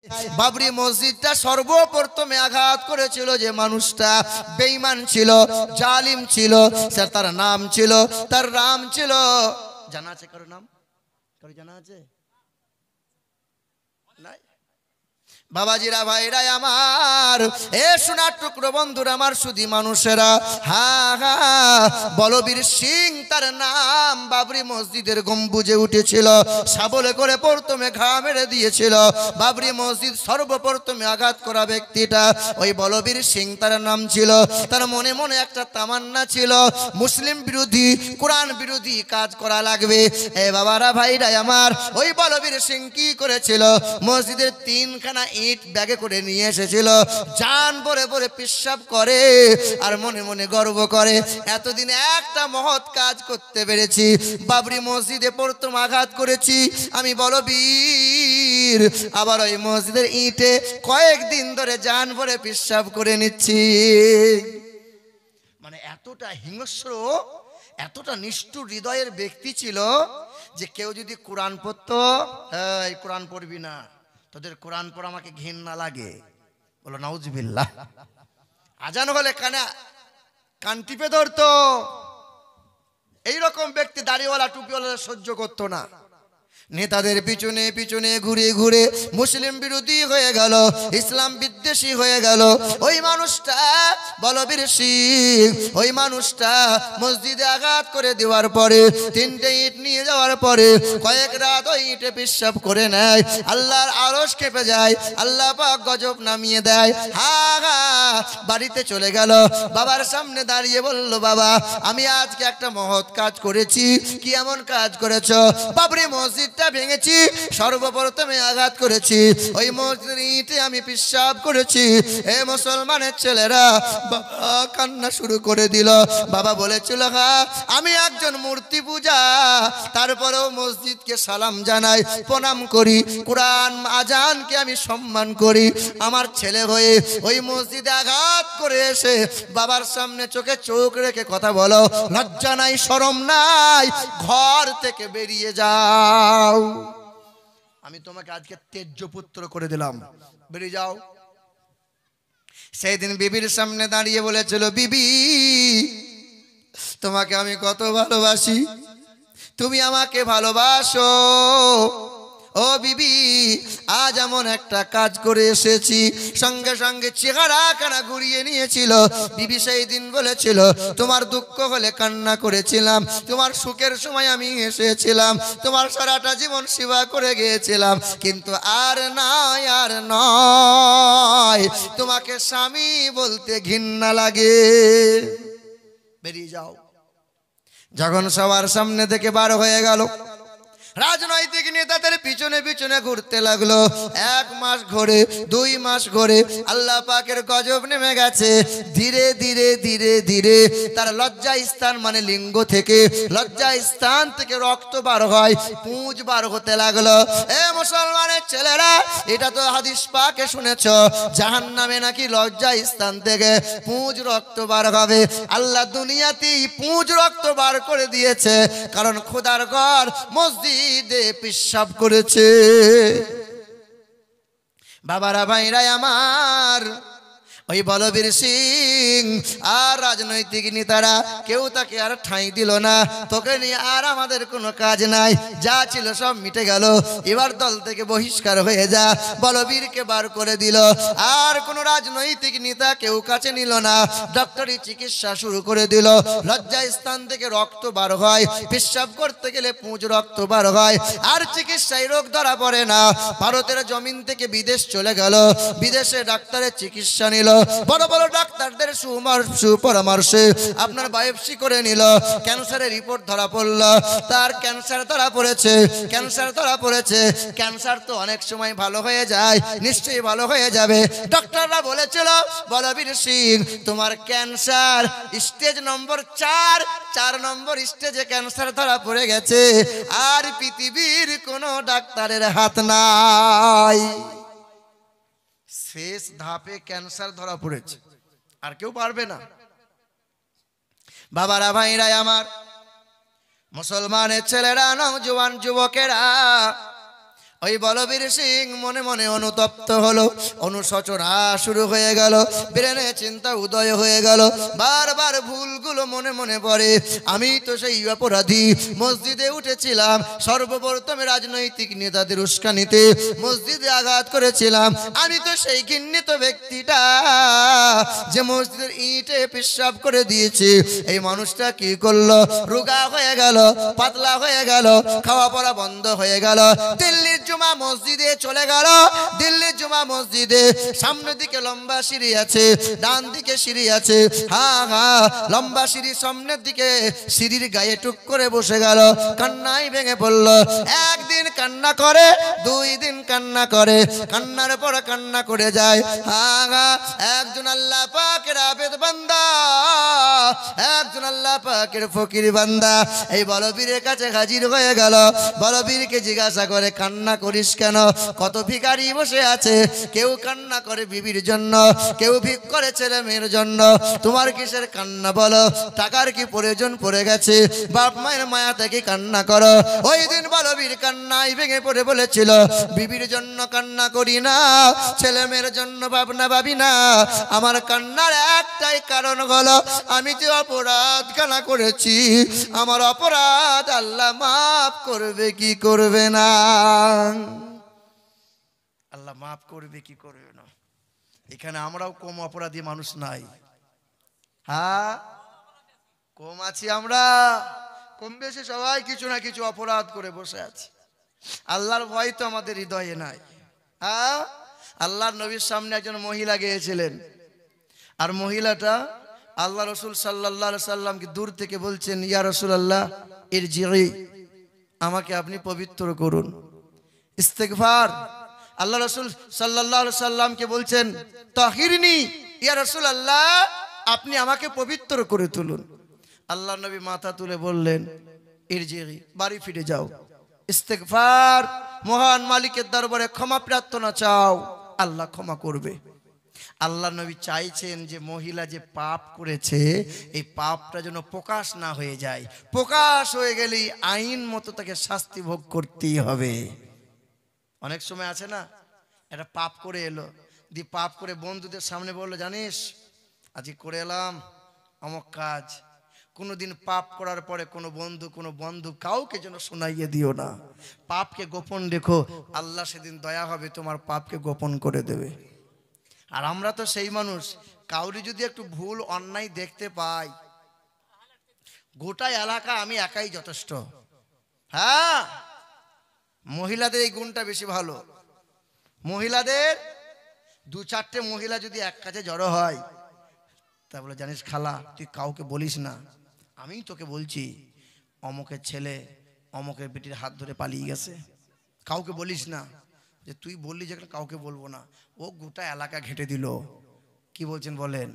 বাবরি মসজিদটা সর্বপ্রথমে আঘাত করেছিল যে মানুষটা বেঈমান ছিল, জালিম ছিল, তার নাম ছিল, তার নাম ছিল, জানা আছে কারো নাম? কারো জানা আছে? নাই? বাবাজিরা, ভাইরা আমার, এ সোনার টুকরো বন্ধুরা আমার, শুধু মানুষেরা, হ্যাঁ হ্যাঁ, বলবীর সিং তার নাম বাবরি মসজিদের গম্বুজে উঠেছিল, শাবলে করে প্রথমে ঘা মেরে দিয়েছিল। বাবরি মসজিদ সর্বপ্রথমে আঘাত করা ব্যক্তিটা ওই বলবীর সিং তার নাম ছিল। তার মনে মনে একটা তামান্না ছিল, মুসলিম বিরোধী, কোরআন বিরোধী কাজ করা লাগবে। এ বাবারা, ভাইরা আমার, ওই বলবীর সিং কি করেছিল? মসজিদের 3খানা ইট ব্যাগে করে নিয়ে এসেছিল, জান ভরে ভরে পেশাব করে আর মনে মনে গর্ব করে, এতদিন একটা মহৎ কাজ করতে পেরেছি, বাবরি মসজিদে প্রথম আঘাত করেছি আমি বলবীর, আবার ওই মসজিদের ইটে কয়েকদিন ধরে জান ভরে পেশাব করে নিচ্ছি। মানে এতটা হিংস্র, এতটা নিষ্ঠুর হৃদয়ের ব্যক্তি ছিল যে কেউ যদি কোরআন পড়তো, এই কোরআন পড়বি না, তোদের কোরআন পড়া আমাকে ঘৃণা লাগে, বলো নাউজুবিল্লাহ। আজান হলে কান টিপে ধরতো। এইরকম ব্যক্তি দাড়িওয়ালা টুপিওয়ালা সহ্য করতো না। নেতাদের পিছনে পিছনে ঘুরে ঘুরে মুসলিম বিরোধী হয়ে গেল, ইসলাম বিদ্বেষী হয়ে গেল। ওই মানুষটা বলবীর সিং, ওই মানুষটা মসজিদে আঘাত করে দেওয়ার পরে, 3টে ইট নিয়ে যাওয়ার পরে কয়েক রাত ওই ইটে পেশাব করে নেয়, আল্লাহর আরশ কেঁপে যায়, আল্লাহ পাক গজব নামিয়ে দেয়। হা হা, বাড়িতে চলে গেল, বাবার সামনে দাঁড়িয়ে বলল, বাবা আমি আজকে একটা মহৎ কাজ করেছি। কি এমন কাজ করেছ? বাবরি মসজিদ ভেঙেছি, সর্বপ্রথমে আঘাত করেছি, ওই মসজিদের ইটে আমি পেশাব করেছি। এ মুসলমানের ছেলেরা, বাবা কান্না শুরু করে দিল। বাবা বলেছিল, হ্যাঁ আমি একজন মূর্তি পূজা, তারপরেও মসজিদকে সালাম জানাই, প্রণাম করি, কোরআন আজানকে আমি সম্মান করি। আমার ছেলে হয়ে ওই মসজিদে আঘাত করে এসে বাবার সামনে চোখে চোখ রেখে কথা বলো, লজ্জা নাই, শরম নাই, ঘর থেকে বেরিয়ে যাও। আমি তোমাকে আজকে তেজ্য পুত্র করে দিলাম, বেরিয়ে যাও। সেই দিন বিবির সামনে দাঁড়িয়ে বলেছিল, বিবি তোমাকে আমি কত ভালোবাসি, তুমি আমাকে ভালোবাসো। ও বিবি, আজ এমন একটা কাজ করে এসেছি। সঙ্গে সঙ্গে চেহারা কানা ঘুরিয়ে নিয়েছিল। বিবি সেই দিন বলেছিল, তোমার দুঃখ হলে কান্না করেছিলাম, তোমার সুখের সময় আমি এসেছিলাম, তোমার সারাটা জীবন সেবা করে গিয়েছিলাম, কিন্তু আর নয়, আর নয়, তোমাকে স্বামী বলতে ঘৃণা লাগে, বেরিয়ে যাও। যখন সবার সামনে থেকে বার হয়ে গেল, রাজনৈতিক নেতাদের পিছনে পিছনে ঘুরতে লাগলো। 1 মাস ঘুরে, 2 মাস ঘুরে, আল্লাহ পাকের গজব নেমে গেছে। ধীরে ধীরে ধীরে ধীরে তার লজ্জা স্থান মানে লিঙ্গ থেকে, লজ্জা স্থান থেকে রক্ত বার হয়, পুঁজ বার হতে লাগলো। এ মুসলমানের ছেলেরা, এটা তো হাদিস পাকে শুনেছ, জাহান্নামে নাকি লজ্জা স্থান থেকে পুঁজ রক্ত বার হবে। আল্লাহ দুনিয়াতেই পুঁজ রক্ত বার করে দিয়েছে, কারণ খোদার ঘর মসজিদ পেশাব করেছে। বাবারা, ভাইরা আমার, ওই বলবীর সিং আর রাজনৈতিক নেতারা কেউ তাকে আর ঠাঁই দিল না। তোকে নিয়ে আর আমাদের কোনো কাজ নাই, যা ছিল সব মিটে গেল, এবার দল থেকে বহিষ্কার হয়ে যা। বলবীরকে বার করে দিল। আর কোনো রাজনৈতিক নেতা কেউ কাছে নিল না। ডক্টরি চিকিৎসা শুরু করে দিল। লজ্জা স্থান থেকে রক্ত বার হয়, পেশাব করতে গেলে পুঁজ রক্ত বার হয়, আর চিকিৎসায় রোগ ধরা পড়ে না। ভারতের জমিন থেকে বিদেশ চলে গেল, বিদেশে ডাক্তারের চিকিৎসা নিল। বড় বড় ডাক্তারদের সুপরামর্শে আপনার বায়োপসি করে নিল, ক্যান্সারের রিপোর্ট ধরা পড়ল, তার ক্যান্সার ধরা পড়েছে, ক্যান্সার ধরা পড়েছে। ক্যান্সার তো অনেক সময় ভালো হয়ে যায়, নিশ্চয়ই ভালো হয়ে যাবে। ডক্টররা বলেছিল, বলবীর সিং তোমার ক্যান্সার স্টেজ নম্বর 4 নম্বর স্টেজে ক্যান্সার ধরা পড়ে গেছে, আর পৃথিবীর কোনো ডাক্তারের হাত নাই। শেষ ধাপে ক্যান্সার ধরা পড়েছে, আর কেউ পারবে না। বাবারা, ভাইরা আমার, মুসলমানের ছেলেরা, নওজোয়ান যুবকেরা, ওই বলবীর সিং মনে মনে অনুতপ্ত হলো, অনুশোচনা শুরু হয়ে গেল, ব্রেনে চিন্তা উদয় হয়ে গেল, বারবার ভুলগুলো মনে মনে পড়ে। আমি তো সেই অপরাধী, মসজিদে উঠেছিলাম, সর্বপ্রথমে রাজনৈতিক নেতাদের উস্কানিতে মসজিদে আঘাত করেছিলাম। আমি তো সেই ঘৃণিত ব্যক্তিটা যে মসজিদের ইটে পেশাব করে দিয়েছি। এই মানুষটা কি করলো? রোগা হয়ে গেল, পাতলা হয়ে গেল, খাওয়া পড়া বন্ধ হয়ে গেল। দিল্লির জুমা মসজিদে চলে গেল। দিল্লির জুমা মসজিদে সামনের দিকে লম্বা সিঁড়ি আছে, ডান দিকে সিঁড়ি আছে। হ্যাঁ হ্যাঁ, লম্বা সিঁড়ি সামনের দিকে, সিঁড়ির গায়ে টুক করে বসে গেল, কান্নাই ভেঙে পড়ল। একদিন কান্না করে, 2 দিন কান্না করে, কান্নার পর কান্না করে যায়। হ্যাঁ হ্যাঁ, একজন আল্লাহ পাকের আবেদ বান্দা, একজন আল্লাহ পাকের ফকির বান্দা এই বলবীরের কাছে হাজির হয়ে গেল। বলবীরকে জিজ্ঞাসা করে, কান্না করিস কেন? কত ভিখারি বসে আছে, কেউ কান্না করে বিবির জন্য, কেউ ভিক করে ছেলে মেয়ের জন্য, তোমার কিসের কান্না বলো? টাকার কি প্রয়োজন পড়ে গেছে? বাপ মায়ের মায়া থেকে কান্না করো। ওই দিন বলবীর কান্নায় ভেঙে পড়ে বলেছিল, বিবির জন্য কান্না করি না, ছেলে মেয়ের জন্য ভাবনা ভাবি না, আমার কান্নার একটাই কারণ হলো আমি যে অপরাধ কানা করেছি, আমার অপরাধ আল্লাহ মাফ করবে কি করবে না? আল্লাহ মাফ করবে কি করবে না? এখানে আমরাও কম অপরাধী মানুষ নাই। হ্যাঁ, কম আছি আমরা, কম বেশি সবাই কিছু না কিছু অপরাধ করে বসে আছি। আল্লাহর ভয় তো আমাদের হৃদয়ে নাই। হ্যাঁ, আল্লাহর নবীর সামনে একজন মহিলা গিয়েছিলেন, আর মহিলাটা আল্লাহ রসুল সাল্লাল্লাহু আলাইহি সাল্লামকে দূর থেকে বলছেন, ইয়া রাসূলুল্লাহ ইরজিই, আমাকে আপনি পবিত্র করুন, ইস্তেগফার। আল্লাহ রসুল সাল্লাল্লাহু আলাইহি সাল্লামকে বলছেন, তাহিরনি ইয়া রাসূলুল্লাহ, আপনি আমাকে পবিত্র করে তুলুন। আল্লাহ নবী মাথা তুলে বললেন, ইরজিই, বাড়ি ফিরে যাও, ইস্তেগফার, মহান মালিকের দরবারে ক্ষমা প্রার্থনা চাও, আল্লাহ ক্ষমা করবে। আল্লাহ নবী চাইছেন যে মহিলা যে পাপ করেছে, এই পাপটা যেন প্রকাশ না হয়ে যায়। প্রকাশ হয়ে গেলেই আইন মতো তাকে শাস্তি ভোগ করতেই হবে। অনেক সময় আছে না, একটা পাপ করে এলো, দিয়ে পাপ করে বন্ধুদের সামনে বললো, জানিস আজকে করে এলাম অমুক কাজ। কোনোদিন পাপ করার পরে কোনো বন্ধু কাউকে যেন শোনাইয়ে দিও না, পাপকে গোপন রেখো, আল্লাহ সেদিন দয়া হবে, তোমার পাপকে গোপন করে দেবে। আর আমরা তো সেই মানুষ, কাউরি যদি একটু ভুল অন্যায় দেখতে পাই, গোটা এলাকা আমি একাই যথেষ্ট। হ্যাঁ, মহিলাদের এই গুণটা বেশি ভালো। মহিলাদের 2-4টে মহিলা যদি এক কাছে জড়ো হয়, তা বলে, জানিস খালা, তুই কাউকে বলিস না, আমি তোকে বলছি অমুকের ছেলে অমুকের বেটির হাত ধরে পালিয়ে গেছে, কাউকে বলিস না। যে তুই বললি যে কাউকে বলবো না, ও গোটা এলাকা ঘেটে দিল। কি বলছেন বলেন?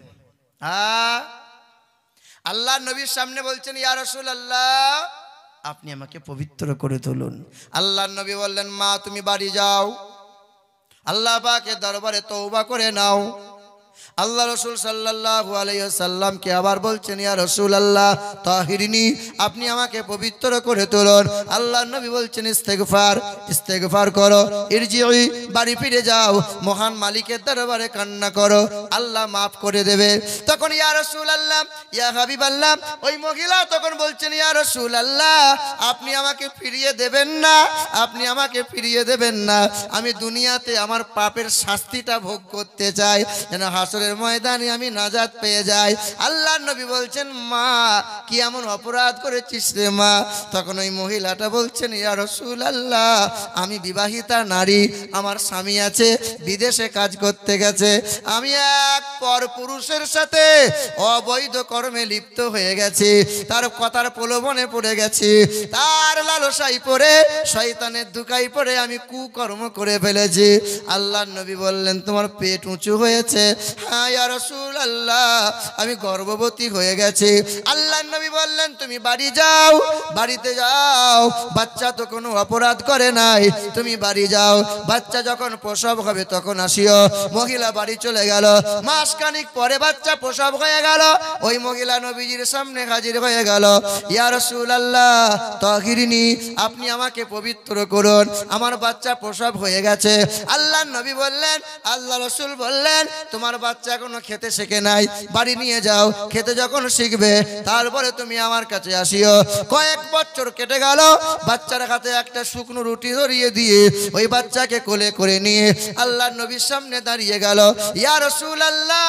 আল্লাহ নবীর সামনে বলছেন, ইয়া রাসূলুল্লাহ, আপনি আমাকে পবিত্র করে তুলুন। আল্লাহ নবী বললেন, মা তুমি বাড়ি যাও, আল্লাহ পাকের দরবারে তওবা করে নাও। আল্লাহ রসুল সাল্লাল্লাহু আলাইহি ওয়াসাল্লামকে আবার বলছেন, ইয়া রাসূলুল্লাহ তাহিরিনি, আপনি আমাকে পবিত্র করে তুলুন। আল্লাহ নবী বলছেন, ইস্তেগফার করো, ইরজিই, বাড়ি ফিরে যাও, মহান মালিকের দরবারে কান্না করো, আল্লাহ মাফ করে দেবে। তখন ইয়া রাসূলুল্লাহ, ইয়া হাবিবাল্লাহ, ওই মহিলা তখন বলছেন, ইয়া রাসূলুল্লাহ, আপনি আমাকে ফিরিয়ে দেবেন না, আপনি আমাকে ফিরিয়ে দেবেন না, আমি দুনিয়াতে আমার পাপের শাস্তিটা ভোগ করতে চাই, যেন হাসরের ময়দানে আমি নাজাত পেয়ে যাই। আল্লাহ নবী বলছেন, মা কি এমন অপরাধ করেছিস রে মা? তখন ওই মহিলাটা বলছেন, ইয়া রাসূলুল্লাহ, আমি বিবাহিতা নারী, আমার স্বামী আছে, বিদেশে কাজ করতে গেছে, আমি এক পর পুরুষের সাথে অবৈধ কর্মে লিপ্ত হয়ে গেছি, তার কথার প্রলোভনে পড়ে গেছি, তার লালসায় পড়ে, শয়তানের ধোঁকায় পড়ে আমি কুকর্ম করে ফেলেছি। আল্লাহ নবী বললেন, তোমার পেট উঁচু হয়েছে? হ্যাঁ ইয়া রাসূলুল্লাহ, আমি গর্ভবতী হয়ে গেছি। আল্লাহ নবী বললেন, তুমি বাড়ি যাও, বাড়িতে যাও, বাচ্চা তো কোনো অপরাধ করে নাই, তুমি বাড়ি যাও, বাচ্চা যখন প্রসব হবে তখন আসিও। মহিলা বাড়ি চলে গেল। মাস মাসখানিক পরে বাচ্চা প্রসব হয়ে গেল। ওই মহিলা নবীজির সামনে হাজির হয়ে গেল। ইয়া রাসূলুল্লাহ তাহিরিনী, আপনি আমাকে পবিত্র করুন, আমার বাচ্চা প্রসব হয়ে গেছে। আল্লাহর নবী বললেন, আল্লাহ রাসূল বললেন, তোমার বাচ্চা এখনো খেতে শেখে নাই, বাড়ি নিয়ে যাও, খেতে যখন শিখবে তারপরে তুমি আমার কাছে আসিও। কয়েক বছর কেটে গেল। বাচ্চার হাতে একটা শুকনো রুটি ধরিয়ে দিয়ে ওই বাচ্চাকে কোলে করে নিয়ে আল্লাহর নবীর সামনে দাঁড়িয়ে গেল। ইয়া রাসূলুল্লাহ,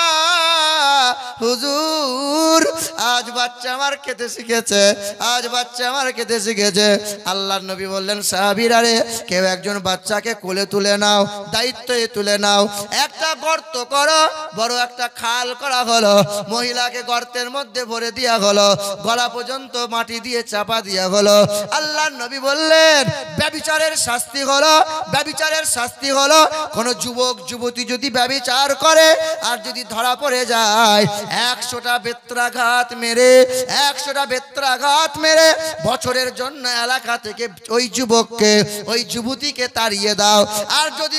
হুজুর, আজ বাচ্চা আমার খেতে শিখেছে, আজ বাচ্চা আমার খেতে শিখেছে। আল্লাহর নবী বললেন, সাহাবীরা রে, কেউ একজন বাচ্চাকে কোলে তুলে নাও, দায়িত্বে তুলে নাও, একটা গর্ত করো, বড় একটা খাল করা হলো, মহিলাকে গর্তের মধ্যে ভরে দেওয়া হলো, গলা পর্যন্ত মাটি দিয়ে চাপা দেওয়া হলো। আল্লাহর নবী বললেন, ব্যভিচারের শাস্তি হলো, ব্যভিচারের শাস্তি হলো, কোন যুবক যুবতী যদি ব্যভিচার করে আর যদি ধরা পড়ে যায়, 100টা বেত্রাঘাত মেরে, 100টা বেত্রাঘাত মেরে বছরের জন্য এলাকা থেকে ওই যুবককে, ওই যুবতীকে তাড়িয়ে দাও। আর যদি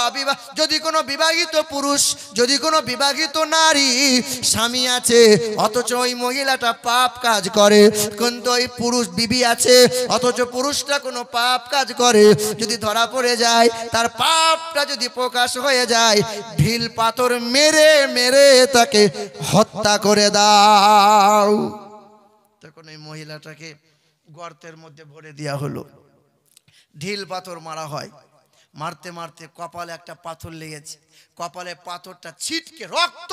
কোনো বিবাহিত পুরুষ, যদি কোনো বিবাহিত নারী স্বামী আছে অথচ ওই মহিলাটা পাপ কাজ করে, কিন্তু ওই পুরুষ বিবি আছে অথচ পুরুষটা কোনো পাপ কাজ করে, যদি ধরা পড়ে যায়, তার পাপটা যদি প্রকাশ হয়ে যায়, ঢিল পাথর মেরে মেরে তাকে হত্যা করে দাও। তখন ওই মহিলাটাকে গর্তের মধ্যে ভরে দেওয়া হলো, ঢিল পাথর মারা হয়। মারতে মারতে কপালে একটা পাথর লেগেছে, কপালে পাথরটা ছিটকে রক্ত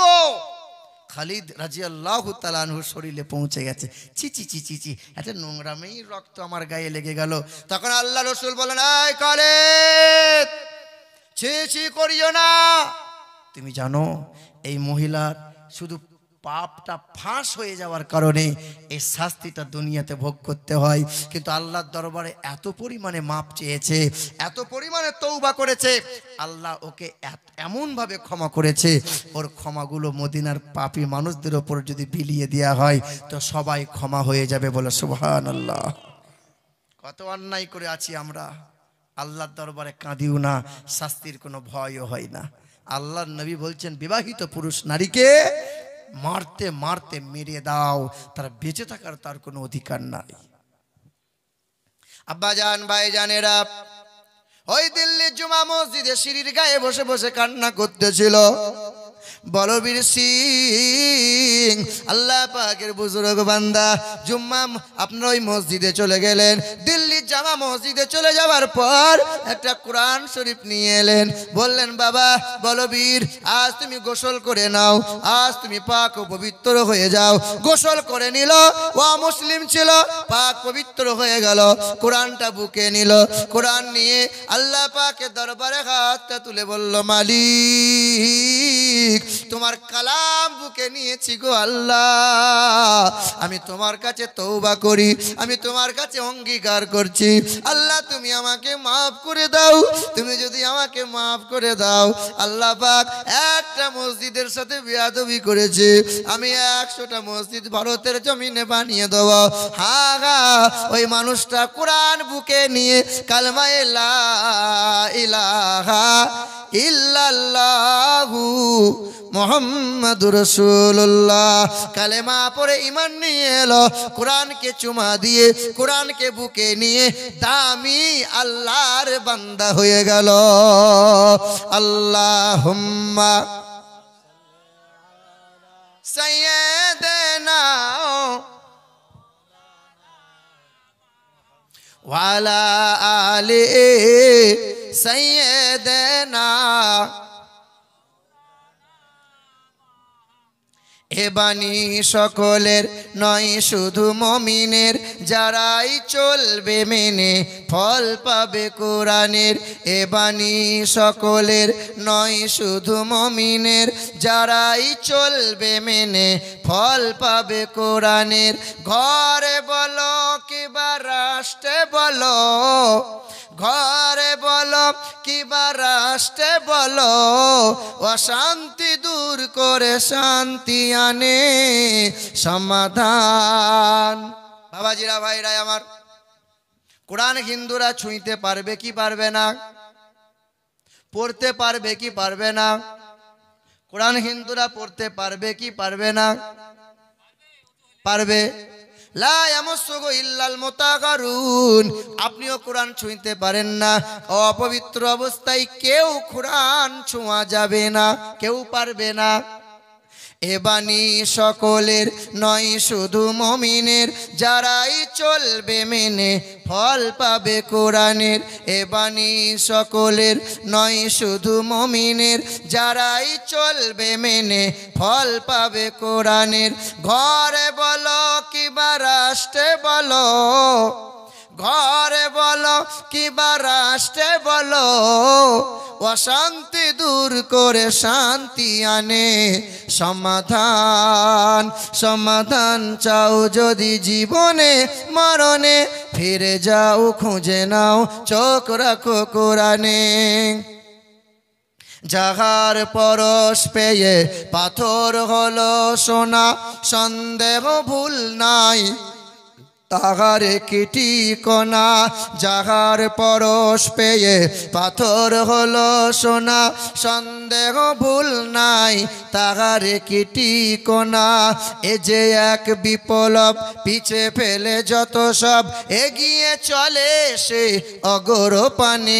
খালিদ রাদিয়াল্লাহু তাআলা আনহুর শরীরে পৌঁছে গেছে। চি চি চি চি চি, একটা নোংরামেই রক্ত আমার গায়ে লেগে গেল। তখন আল্লাহ রাসূল বলেন, এই খালিদ, ছি ছি করিও না। তুমি জানো এই মহিলার শুধু পাপটা ফাঁস হয়ে যাওয়ার কারণে এই শাস্তিটা দুনিয়াতে ভোগ করতে হয়, কিন্তু আল্লাহর দরবারে এত পরিমাণে মাপ চেয়েছে, এত পরিমাণে তওবা করেছে, আল্লাহ ওকে এমন ভাবে ক্ষমা করেছে, ওর ক্ষমাগুলো মদিনার পাপী মানুষদের ওপর যদি বিলিয়ে দেওয়া হয় তো সবাই ক্ষমা হয়ে যাবে। বলে সুবহানাল্লাহ। কত অন্যায় করে আছি আমরা, আল্লাহর দরবারে কাঁদিও না, শাস্তির কোনো ভয়ও হয় না। আল্লাহর নবী বলছেন, বিবাহিত পুরুষ নারীকে মারতে মারতে মেরে দাও, তার বেঁচে থাকার তার কোনো অধিকার নাই। আব্বাজান, ভাইজানেরা, ওই দিল্লির জুমা মসজিদে সিঁড়ির গায়ে বসে বসে কান্না করতেছিল বলবীর সিং, আল্লাহ পাকের বুজুর্গ বান্দা। জুম্মা আপনার ওই মসজিদে চলে গেলেন, দিল্লির জামা মসজিদে চলে যাওয়ার পর একটা কোরআন শরীফ নিয়ে এলেন, বললেন, বাবা বলবীর, আজ তুমি গোসল করে নাও, আজ তুমি পাক ও পবিত্র হয়ে যাও। গোসল করে নিল, ও মুসলিম ছিল, পাক পবিত্র হয়ে গেল, কোরআনটা বুকে নিল, কোরআন নিয়ে আল্লাহ পাকের দরবারে হাতটা তুলে বলল, মালিক, তোমার কালাম বুকে নিয়েছি গো আল্লাহ, আমি তোমার কাছে তওবা করি, আমি তোমার কাছে অঙ্গীকার করছি, আল্লাহ তুমি আমাকে মাফ করে দাও। তুমি যদি আমাকে মাফ করে দাও, আল্লাহ পাক একটা মসজিদের সাথে বেয়াদবি করেছে, আমি 100টা মসজিদ ভারতের জমিনে বানিয়ে দেব। হা, ওই মানুষটা কোরআন বুকে নিয়ে কালমা লা ইলাহা ইল্লাল্লাহু মুহাম্মাদুর রাসূলুল্লাহ কালেমা পড়ে ঈমান নিয়ে এলো, কোরআনকে চুমা দিয়ে, কোরআনকে বুকে নিয়ে দামি আল্লাহর বান্দা হয়ে গেল। আল্লাহুম্মা সাইয়্যিদানা ওয়ালা আলি সাইয়্যিদানা। এ বাণী সকলের নয় শুধু মুমিনের, যারাই চলবে মেনে ফল পাবে কোরআনের। এ বাণী সকলের নয় শুধু মুমিনের, যারাই চলবে মেনে ফল পাবে কোরআনের। ঘরে বলো কিবা রাষ্ট্রে বলো, ঘরে বলো কিবা রাষ্ট্রে বলো, অশান্তি দূর করে শান্তি আনে সমাধান। বাবাজিরা, ভাইরা আমার, কোরআন হিন্দুরা ছুঁইতে পারবে কি পারবে না? পড়তে পারবে কি পারবে না? কোরআন হিন্দুরা পড়তে পারবে কি পারবে না? পারবে। লা ইয়ামাসসুহু ইল্লাল মুতাহহারুন, আপনিও কোরআন ছুঁইতে পারেন না, অপবিত্র অবস্থায় কেউ কোরআন ছোঁয়া যাবে না, কেউ পারবে না। এ বাণী সকলের নয় শুধু মুমিনের, যারাই চলবে মেনে ফল পাবে কোরআনের। এ বাণী সকলের নয় শুধু মুমিনের, যারাই চলবে মেনে ফল পাবে কোরআনের। ঘরে বলো কিবা রাষ্ট্রে বলো, ঘরে বলো কিবা রাষ্ট্রে বলো, অশান্তি দূর করে শান্তি আনে সমাধান। সমাধান চাও যদি জীবনে মরণে, ফিরে যাও খুঁজে নাও চোখ রাখো কোরআনে। যাহার পরশ পেয়ে পাথর হলো সোনা, সন্দেহ ভুল নাই তাহার কিটি কোনা। যাহার পরশ পেয়ে পাথর হলো সোনা, সন্দেহ ভুল নাই তাহার কিটি কোনা। এ যে এক বিপ্লব, পিছে ফেলে যত সব এগিয়ে চলে সে অগর পানে।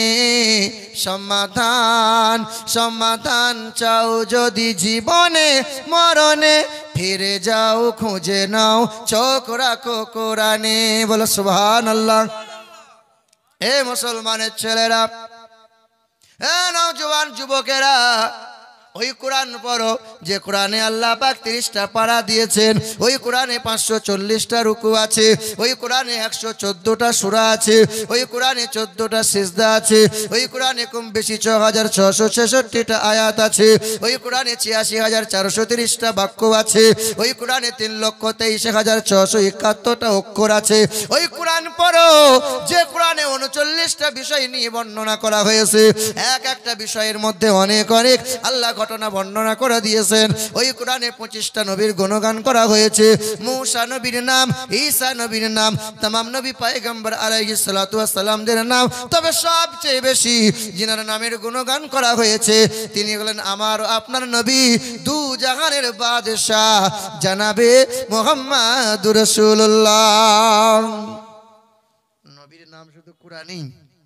সমাধান সমাধান চাও যদি জীবনে মরণে, ফিরে যাও খুঁজে নাও চোখ রাখো কোরআনে। বলো সুবহানাল্লাহ। এ মুসলমানের ছেলেরা, এ নওজোয়ান যুবকেরা, ওই কোরআন পড়ো যে কোরআনে আল্লাহ পাক 30টা পারা দিয়েছেন। ওই কোরআনে 540টা রুকু আছে, ওই কোরআনে 114টা সূরা আছে, ওই কোরআনে 14টা সিজদা আছে, ওই কোরআনে কম বেশি 6666টা আয়াত আছে, ওই কোরআনে 86430টা বাক্য আছে, ওই কোরআনে 3,23,671টা অক্ষর আছে। ওই কোরআন পড়ো যে কোরআনে 39টা বিষয় নিয়ে বর্ণনা করা হয়েছে। এক একটা বিষয়ের মধ্যে অনেক অনেক আল্লাহ ঘটনা বর্ণনা করে দিয়েছেন। ওই কোরআনে 25টা নবীর গুণগান করা হয়েছে। মূসা নবীর নাম, ঈসা নবীর নাম, तमाम নবী পয়গম্বর আলাইহিস সালাতু ওয়াস সালামদের নাম, তবে সবচেয়ে বেশি যিনার নামের গুণগান করা হয়েছে তিনি হলেন আমার আপনার নবী, দু জাহানের বাদশাহ জনাবে মুহাম্মদুর রাসূলুল্লাহ। নবীর নাম শুধু কোরআনই,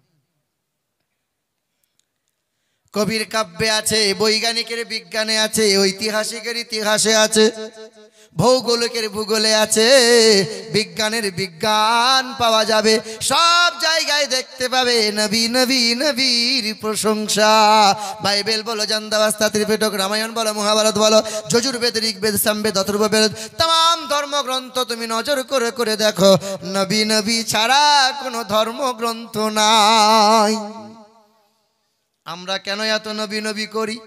কবির কাব্যে আছে, বৈজ্ঞানিকের বিজ্ঞানে আছে, ঐতিহাসিকের ইতিহাসে আছে, ভৌগোলিকের ভূগোলে আছে, বিজ্ঞানের বিজ্ঞান পাওয়া যাবে। সব জায়গায় দেখতে পাবে নবী নবী নবীর প্রশংসা। বাইবেল বলো, জান্দাবাস্তা, ত্রিপিটক, রামায়ণ বলো, মহাভারত বলো, যজুর্বেদ, ঋগ্বেদ, সামবেদ, অথর্ববেদ, तमाम ধর্মগ্রন্থ তুমি নজর করে করে দেখো, নবী নবী ছাড়া কোনো ধর্মগ্রন্থ নাই। আমরা কেন এত নবী নবী করি?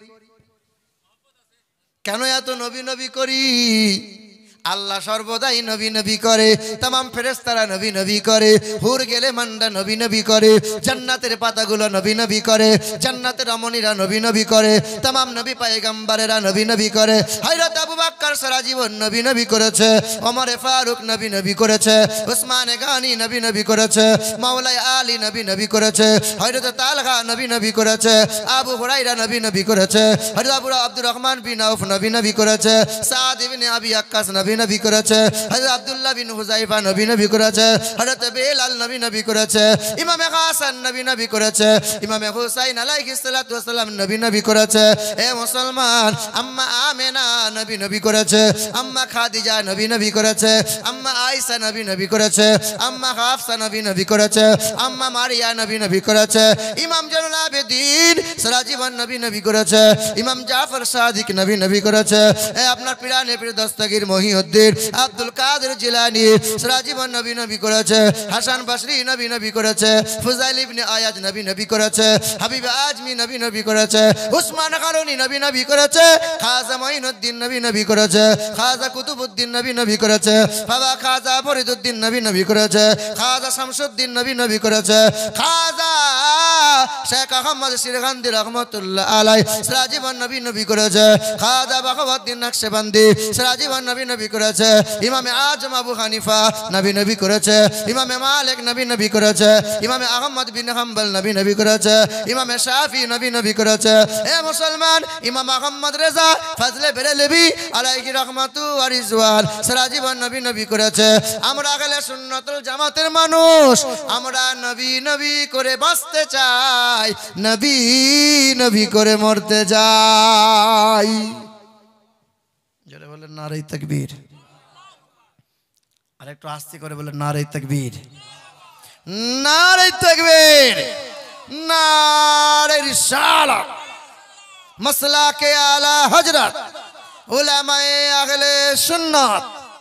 কেন এত নবী নবী করি? আল্লাহ সর্বদাই নবী নবী করে, तमाम ফেরেশতারা নবী নবী করে, হুর গেলে মান্ডা নবী নবী করে, জান্নাতের পাতাগুলো নবী নবী করে, জান্নাতের রমণীরা নবী নবী করে, तमाम নবী পয়গম্বরেরা নবী নবী করে। হযরত আবু বকর সারা জীবন নবী নবী করেছে, ওমর ফারুক নবী নবী করেছে, উসমান গানি নবী নবী করেছে, মাওলাই আলী নবী নবী করেছে, হযরত তালহা নবী নবী করেছে, আবু হুরায়রা নবী নবী করেছে, হযরত আব্দুর রহমান বিন আউফ নবী নবী করেছে, সাদ ইবনে আবি আক্কাস নবী নবী করেছে, হযরত আব্দুল্লাহ বিন হুযাইফা নবী নবী করেছে, হযরত বেলাল নবী নবী করেছে, ইমাম হাসান নবী নবী করেছে, ইমাম হুসাইন আলাইহিস সালাতু ওয়াস সালাম নবী নবী করেছে। এ মুসলমান, আম্মা আমেনা নবী নবী করেছে, আম্মা খাদিজা নবী নবী করেছে, আম্মা আয়েশা নবী নবী করেছে, আম্মা হাফসা নবী নবী করেছে, আম্মা মারিয়া নবী নবী করেছে, ইমাম জানুল আবেদিন সারা জীবন নবী নবী করেছে, ইমাম জাফর সাদিক নবী নবী করেছে। এ আপনার পিরানে পীর দস্তগীর মহিউদ্দিন আব্দুল কাদের জিলানী সারা জীবন নবী নবী করেছে, হাসান বসরি নবী নবী করেছে, ফুজাইল ইবনে আয়াজ নবী নবী করেছে, হাবিব আজমি নবী নবী করেছে, উসমান গারুনি নবী নবী করেছে, খাজা মঈনুদ্দিন নবী নবী করেছে, খাজা কুতুবউদ্দিন নবী নবী করেছে, বাবা খাজা ফরিদউদ্দিন নবী নবী করেছে, খাজা শামসুদ্দিন নবী নবী করেছে, খাজা শেখ আহমদ সিরগান্দি রহমাতুল্লাহ আলাইহি সারা জীবন নবী নবী করেছে, খাজা বাখাউদ্দিন নকশবন্দি সারা জীবন নবী নবী করেছে, ইমামে আজম আবু হানিফা নবী নবী করেছে, ইমামে মালিক নবী নবী করেছে, ইমামে আহমদ বিন হাম্বল নবী নবী করেছে, ইমামে শাফি নবী নবী করেছে। এ মুসলমান, ইমাম আহমদ রেজা ফজলে বেরেলভি আলাইহি রাহমাতু ওয়া রিজওয়ান সারা জীবন নবী নবী করেছে। আমরা আহলে সুন্নাতুল জামাতের মানুষ, আমরা নবী নবী করে বাঁচতে চাই, নবী নবী করে মরতে যাই। জোরে বলেন নারে তাকবীর। আর একটু আস্তে করে বলেন নারে তাকবীর, নারে তাকবীর, নারে রিসালাত। মাসলাকে আলা হযরত উলামায়ে আহলে সুন্নাত